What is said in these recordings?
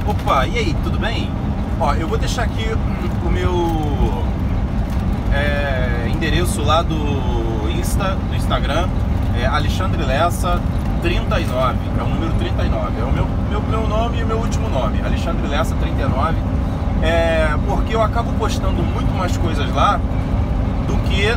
Opa, e aí, tudo bem? Ó, eu vou deixar aqui o meu endereço lá do Instagram, Alexandre Lessa 39, é o número 39, é o meu nome e o meu último nome, Alexandre Lessa 39, porque eu acabo postando muito mais coisas lá do que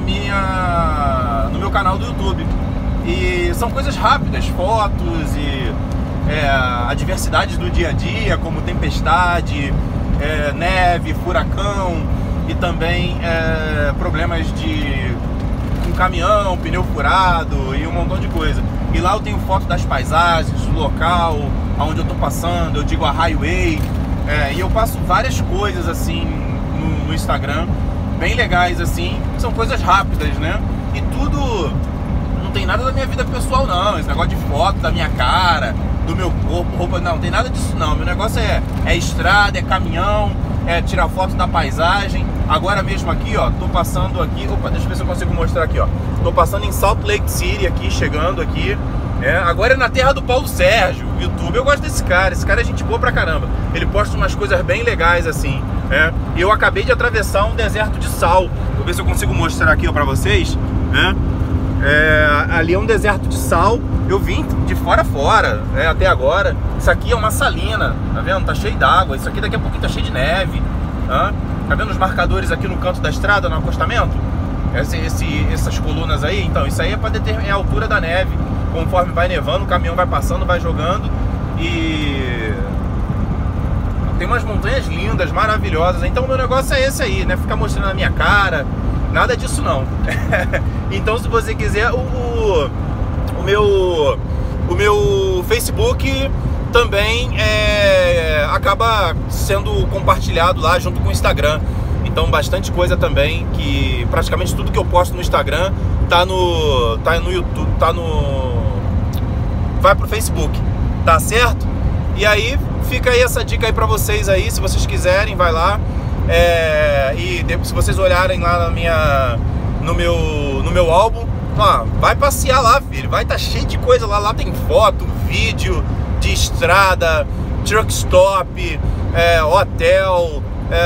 no meu canal do YouTube. E são coisas rápidas, fotos e adversidades do dia a dia, como tempestade, neve, furacão e também problemas com caminhão, pneu furado e um montão de coisa. E lá eu tenho foto das paisagens, do local, aonde eu tô passando, eu digo a highway, e eu passo várias coisas assim no Instagram, bem legais assim, são coisas rápidas, né? E tudo, não tem nada da minha vida pessoal não, esse negócio de foto da minha cara, do meu corpo, roupa, não tem nada disso não. Meu negócio é estrada, é caminhão, é tirar foto da paisagem. Agora mesmo aqui, ó, tô passando aqui, opa, deixa eu ver se eu consigo mostrar aqui, ó. Tô passando em Salt Lake City aqui, chegando aqui. Agora é na terra do Paulo Sérgio, YouTube. Eu gosto desse cara, esse cara é gente boa pra caramba. Ele posta umas coisas bem legais assim, E eu acabei de atravessar um deserto de sal. Vou ver se eu consigo mostrar aqui, ó, pra vocês, ali é um deserto de sal. Eu vim de fora a fora, até agora. Isso aqui é uma salina, tá vendo? Tá cheio d'água. Isso aqui daqui a pouquinho tá cheio de neve. Tá vendo os marcadores aqui no canto da estrada, no acostamento? Essas colunas aí, então, isso aí é para determinar a altura da neve. Conforme vai nevando, o caminhão vai passando, vai jogando. E tem umas montanhas lindas, maravilhosas. Então o meu negócio é esse aí, né? Ficar mostrando a minha cara, nada disso não. Então se você quiser, o meu Facebook também acaba sendo compartilhado lá junto com o Instagram. Então bastante coisa também, que praticamente tudo que eu posto no Instagram tá no YouTube, vai pro Facebook, tá certo? E aí fica aí essa dica aí pra vocês aí, se vocês quiserem, vai lá. E se vocês olharem lá no meu álbum, ó, vai passear lá, filho, vai tá cheio de coisa lá. Lá tem foto, vídeo de estrada, truck stop, hotel,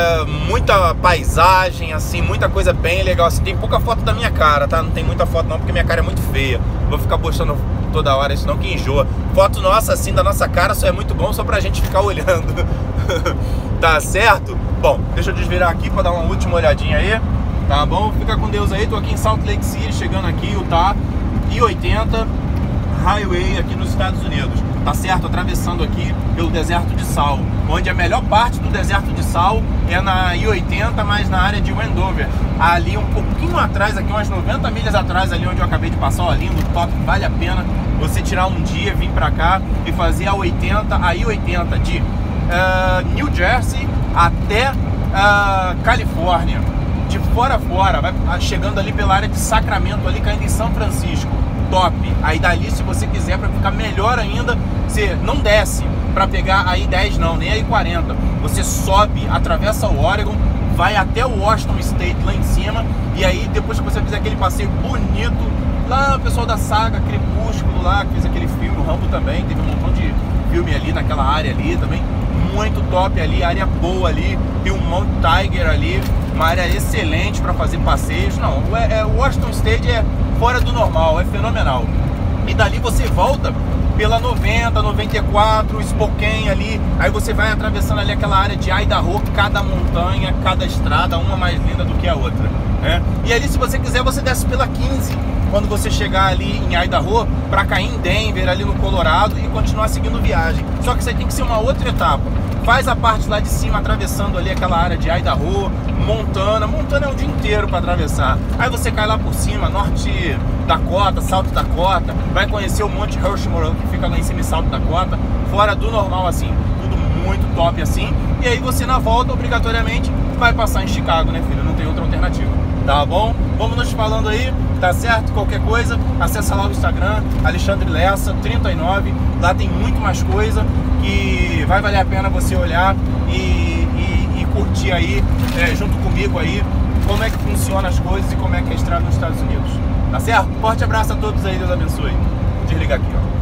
muita paisagem, assim, muita coisa bem legal, assim. Tem pouca foto da minha cara, tá? Não tem muita foto não, porque minha cara é muito feia. Vou ficar postando toda hora, senão que enjoa. Foto nossa, assim, da nossa cara, só é muito bom só pra gente ficar olhando. Tá certo? Bom, deixa eu desvirar aqui pra dar uma última olhadinha aí. Tá bom? Fica com Deus aí. Tô aqui em Salt Lake City, chegando aqui, Utah, I-80 Highway aqui nos Estados Unidos. Tá certo? Atravessando aqui pelo deserto de sal, onde a melhor parte do deserto de sal é na I-80, mas na área de Wendover. Ali um pouquinho atrás, aqui umas 90 milhas atrás, ali onde eu acabei de passar, ó, lindo, top, vale a pena você tirar um dia, vir pra cá e fazer a I-80 de New Jersey até Califórnia, de fora a fora, vai chegando ali pela área de Sacramento, ali caindo em São Francisco. Top. Aí dali, se você quiser, para ficar melhor ainda, você não desce para pegar a I-10 não, nem a I-40. Você sobe, atravessa o Oregon, vai até o Washington State lá em cima, e aí depois que você fizer aquele passeio bonito, lá o pessoal da saga Crepúsculo lá, que fez aquele filme, o Rambo também, teve um montão de filme ali naquela área ali também, muito top ali, área boa ali, tem um Mount Tiger ali, uma área excelente para fazer passeios. Não, o Washington State é fora do normal, é fenomenal. E dali você volta pela 90, 94, Spokane ali, aí você vai atravessando ali aquela área de Idaho, cada montanha, cada estrada, uma mais linda do que a outra, E ali, se você quiser, você desce pela 15, quando você chegar ali em Idaho, para cair em Denver, ali no Colorado, e continuar seguindo viagem. Só que isso aí tem que ser uma outra etapa. Faz a parte lá de cima, atravessando ali aquela área de Idaho, Montana é o dia inteiro para atravessar. Aí você cai lá por cima, Norte Dakota, South Dakota, vai conhecer o Monte Rushmore, que fica lá em cima em South Dakota, fora do normal, assim, tudo muito top assim. E aí você na volta, obrigatoriamente, vai passar em Chicago, né, filho? Não tem outra alternativa. Tá bom? Vamos nos falando aí, tá certo? Qualquer coisa, acessa lá o Instagram, Alexandre Lessa 39. Lá tem muito mais coisa que vai valer a pena você olhar e curtir aí, junto comigo aí, como é que funciona as coisas e como é que é a estrada nos Estados Unidos. Tá certo? Forte abraço a todos aí, Deus abençoe. Vou desligar aqui, ó.